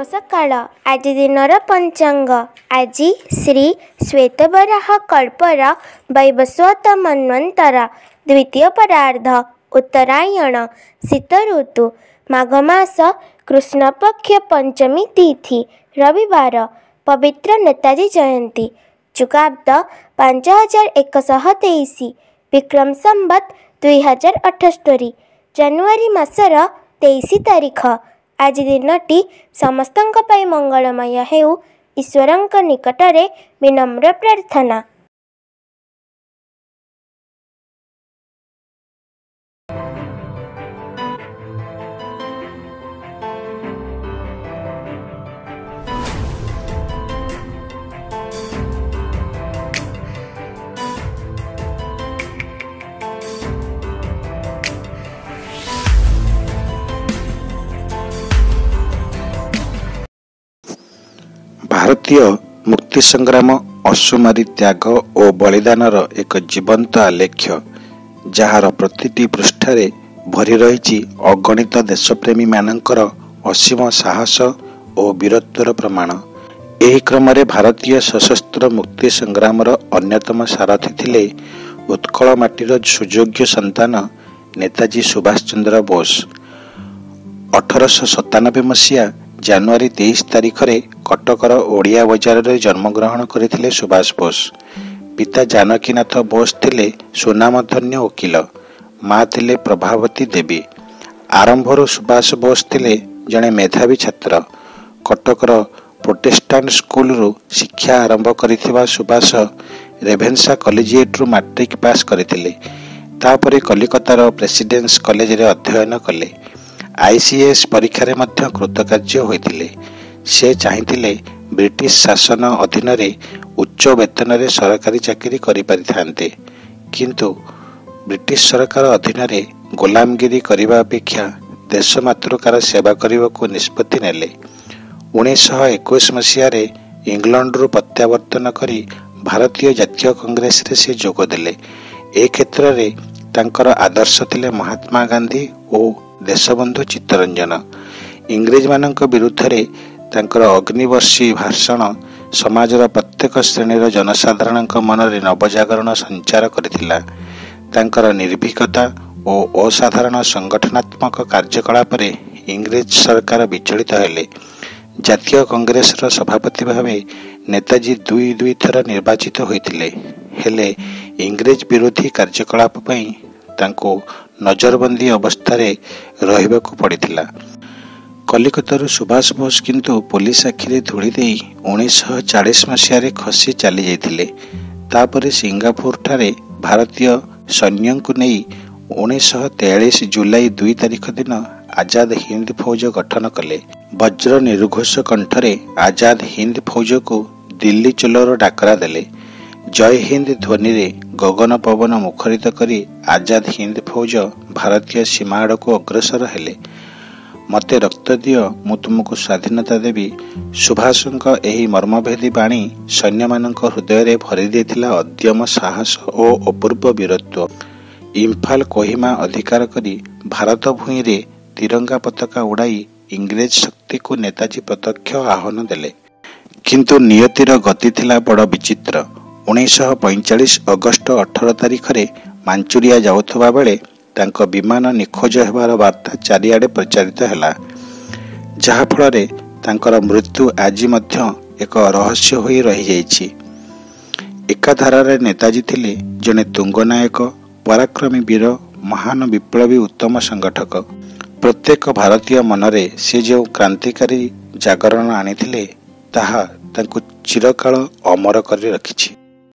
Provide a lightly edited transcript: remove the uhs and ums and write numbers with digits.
सकाळ आज दिनर पंचांग आज श्री श्वेतवराह कल्पर वैवस्वत मन्वंतर द्वितीय परार्ध उत्तरायण शीत ऋतु माघ मास कृष्ण पक्ष पंचमी तिथि रविवार पवित्र नेताजी जयंती चुकाब्द 5123 विक्रम संवत 2078 जानुआरी मासर 23 तारीख। आज दिनटी समस्तंक पाई मंगलमय हेउ ईश्वरंक निकटरे विनम्र प्रार्थना। भारतीय मुक्ति संग्राम अश्रुमारी त्याग और बलिदानर एक जीवंत आलेख्य जार प्रतिटी पृष्ठारे भरी रही अगणित देशप्रेमी मानकर असीम साहस और वीरत्वर प्रमाण। एही क्रम भारतीय सशस्त्र मुक्ति संग्रामर अन्यतम सारथी थिले उत्कल माटीर सुयोग्य संतान नेताजी सुभाष चंद्र बोस। 1897 मसीहा जानुआरी 23 तारीख रे कटकर ओडिया बजार रे जन्मग्रहण करथिले सुभाष बोस। पिता जानकीनाथ बोस थिले सुनामधन्य वकील, माँ थिले प्रभावती देवी। आरंभर सुभाष बोस थिले जणे मेधावी छात्र। कटकर प्रोटेस्टांट स्कूल रु शिक्षा आरंभ करिथिबा सुभाष रेभेन्सा कॉलेजिएट रु मैट्रिक पास करथिले। तापरे कलिकतार प्रेसिडेंस कॉलेज रे अध्ययन कले। आईसीएस परीक्षा रे मध्य कृतकार्य होइथिले। से चाहिथिले ब्रिटिश शासन अधीन रे उच्च वेतन रे सरकारी चाकरी करि परिथान्ते, किंतु ब्रिटिश सरकार अधीन रे गोलामगिरी करिबा अपेक्षा देश मातृकार सेवा करिबाकू निष्पत्ति नेले। 1921 मसीह रे इंग्लैंड रु प्रत्यावर्तन करी भारतीय जातीय कांग्रेस रे से जोग देले। ए क्षेत्र रे तांकर आदर्श थिले महात्मा गांधी और देशबंधु चित्तरंजन। इंग्रेज मानक विरुद्ध रे तांकर अग्निवर्षी भाषण समाजर प्रत्येक श्रेणीर जनसाधारण मनरे नवजागरण संचार करथिला। तांकर निर्भीकता और असाधारण संगठनात्मक कार्यकलाप रे इंग्रेज सरकार विचलित हेले। जातीय कांग्रेस रो सभापति भावे नेताजी दुई थर निर्वाचित होइथिले, हेले इंग्रेज विरोधी कार्यकलाप पई तांको नजरबंदी अवस्था रे रहिबाकू पड़िथिला। कलिकतारू सुभाष बोस किंतु पुलिस आखिरे धूली देई 1940 मसीह रे खसी चली जाइथिले। तापरे सिंगापुर ठारे भारतीय सैन्यंकु नेई 1943 जुलाई 2 तारीख दिन आजाद हिंद फौज गठन कले। वज्र निर्घोष कंठरे आजाद हिंद फौज को दिल्ली चलोर डाकरा देले। जय हिंद ध्वनि रे गगन पवन मुखरित करी आजाद हिंद फौज भारतीय सीमा आड़ को अग्रसर हेले। मते रक्त दियो मु तुमको स्वाधीनता देवी सुभाषंक एही मर्मभेदी बाणी सैन्य मानक हृदय रे भरी देथिला अद्यम साहस और अपूर्व वीरत्व। इम्फाल कोहिमा अधिकार करी भारत भूमि रे तिरंगा पताका उड़ाई इंग्रेज शक्ति को नेताजी प्रत्यक्ष आह्वान देले। किंतु नियतिर गति थिला बड़ विचित्र। 1945 अगस्त 18 तारीख रे मांचुरिया जाउथबा बेले तांको विमान निखोज हेबार वार्ता चारिआडे प्रचारित हैला, जहा फଳରେ तांकर मृत्यु आज मध्य एक रहस्य होई रही जाइछि। एकाधारारे नेताजी थिले जने तुंगनायक, पराक्रमी वीर, महान विप्लवी, उत्तम संगठक। प्रत्येक भारतीय मनरे से जो क्रांतिकारी जागरण आनिथिले ताहा तांको चिरकाल अमर करि रखिछि।